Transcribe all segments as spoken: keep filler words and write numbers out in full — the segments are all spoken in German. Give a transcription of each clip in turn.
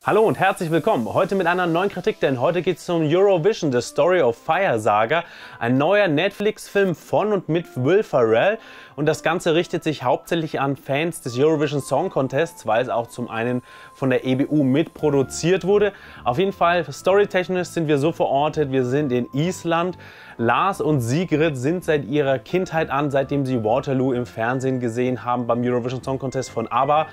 Hallo und herzlich willkommen. Heute mit einer neuen Kritik, denn heute geht es um Eurovision, The Story of Fire Saga. Ein neuer Netflix-Film von und mit Will Ferrell. Und das Ganze richtet sich hauptsächlich an Fans des Eurovision Song Contests, weil es auch zum einen von der E B U mitproduziert wurde. Auf jeden Fall, storytechnisch sind wir so verortet, wir sind in Island. Lars und Sigrid sind seit ihrer Kindheit an, seitdem sie Waterloo im Fernsehen gesehen haben beim Eurovision Song Contest von ABBA,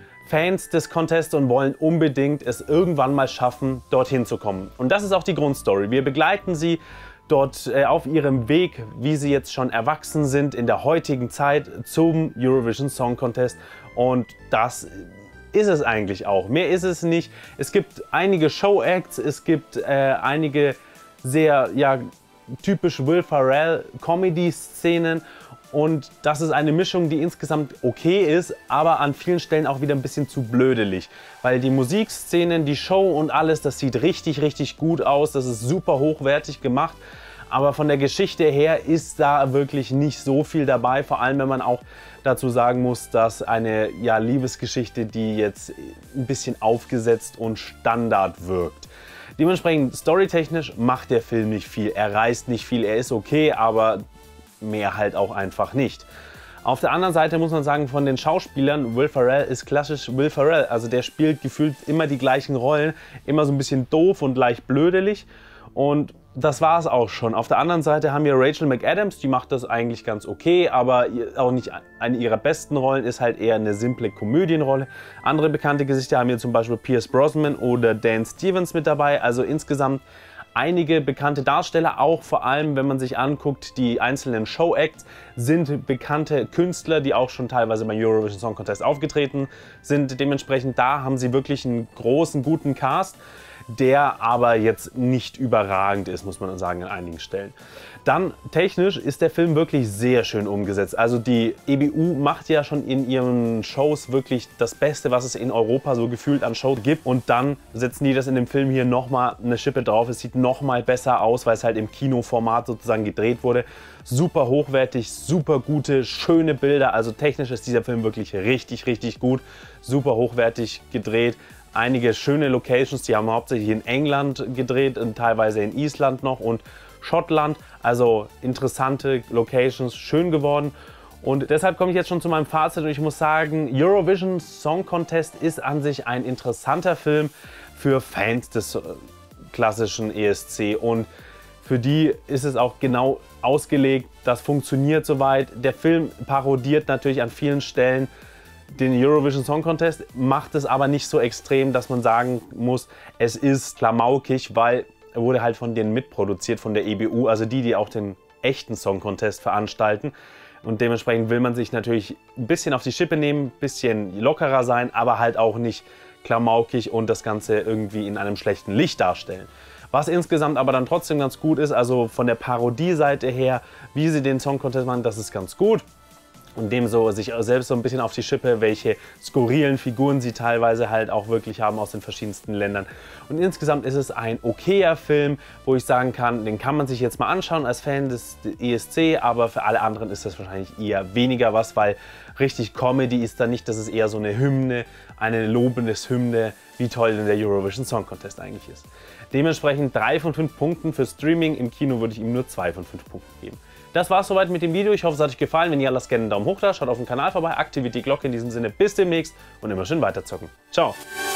Fans des Contests und wollen unbedingt es irgendwann mal schaffen, dorthin zu kommen. Und das ist auch die Grundstory. Wir begleiten sie dort äh, auf ihrem Weg, wie sie jetzt schon erwachsen sind in der heutigen Zeit zum Eurovision Song Contest. Und das ist es eigentlich auch. Mehr ist es nicht. Es gibt einige Show-Acts, es gibt äh, einige sehr ja, typisch Will Ferrell Comedy-Szenen. Und das ist eine Mischung, die insgesamt okay ist, aber an vielen Stellen auch wieder ein bisschen zu blödelig. Weil die Musikszenen, die Show und alles, das sieht richtig, richtig gut aus. Das ist super hochwertig gemacht. Aber von der Geschichte her ist da wirklich nicht so viel dabei. Vor allem, wenn man auch dazu sagen muss, dass eine ja, Liebesgeschichte, die jetzt ein bisschen aufgesetzt und Standard wirkt. Dementsprechend, storytechnisch macht der Film nicht viel. Er reißt nicht viel, er ist okay, aber mehr halt auch einfach nicht. Auf der anderen Seite muss man sagen, von den Schauspielern, Will Ferrell ist klassisch Will Ferrell. Also der spielt gefühlt immer die gleichen Rollen, immer so ein bisschen doof und leicht blödelig. Und das war es auch schon. Auf der anderen Seite haben wir Rachel McAdams, die macht das eigentlich ganz okay, aber auch nicht eine ihrer besten Rollen, ist halt eher eine simple Komödienrolle. Andere bekannte Gesichter haben hier zum Beispiel Pierce Brosnan oder Dan Stevens mit dabei. Also insgesamt einige bekannte Darsteller, auch vor allem, wenn man sich anguckt, die einzelnen Show-Acts sind bekannte Künstler, die auch schon teilweise beim Eurovision Song Contest aufgetreten sind. Dementsprechend da haben sie wirklich einen großen, guten Cast, der aber jetzt nicht überragend ist, muss man sagen, an einigen Stellen. Dann technisch ist der Film wirklich sehr schön umgesetzt. Also die E B U macht ja schon in ihren Shows wirklich das Beste, was es in Europa so gefühlt an Shows gibt. Und dann setzen die das in dem Film hier nochmal eine Schippe drauf. Es sieht nochmal besser aus, weil es halt im Kinoformat sozusagen gedreht wurde. Super hochwertig, super gute, schöne Bilder. Also technisch ist dieser Film wirklich richtig, richtig gut. Super hochwertig gedreht. Einige schöne Locations, die haben hauptsächlich in England gedreht und teilweise in Island noch und Schottland. Also interessante Locations, schön geworden. Und deshalb komme ich jetzt schon zu meinem Fazit und ich muss sagen, Eurovision Song Contest ist an sich ein interessanter Film für Fans des klassischen E S C und für die ist es auch genau ausgelegt. Das funktioniert soweit. Der Film parodiert natürlich an vielen Stellen den Eurovision Song Contest, macht es aber nicht so extrem, dass man sagen muss, es ist klamaukig, weil er wurde halt von denen mitproduziert, von der E B U, also die, die auch den echten Song Contest veranstalten. Und dementsprechend will man sich natürlich ein bisschen auf die Schippe nehmen, ein bisschen lockerer sein, aber halt auch nicht klamaukig und das Ganze irgendwie in einem schlechten Licht darstellen. Was insgesamt aber dann trotzdem ganz gut ist, also von der Parodie-Seite her, wie sie den Song Contest machen, das ist ganz gut. Und dem so sich selbst so ein bisschen auf die Schippe, welche skurrilen Figuren sie teilweise halt auch wirklich haben aus den verschiedensten Ländern. Und insgesamt ist es ein okayer Film, wo ich sagen kann, den kann man sich jetzt mal anschauen als Fan des E S C, aber für alle anderen ist das wahrscheinlich eher weniger was, weil richtig Comedy ist da nicht, das ist eher so eine Hymne, eine lobendes Hymne, wie toll denn der Eurovision Song Contest eigentlich ist. Dementsprechend drei von fünf Punkten für Streaming, im Kino würde ich ihm nur zwei von fünf Punkten geben. Das war's soweit mit dem Video. Ich hoffe, es hat euch gefallen. Wenn ja, lasst gerne einen Daumen hoch da, schaut auf den Kanal vorbei, aktiviert die Glocke. In diesem Sinne, bis demnächst und immer schön weiterzocken. Ciao!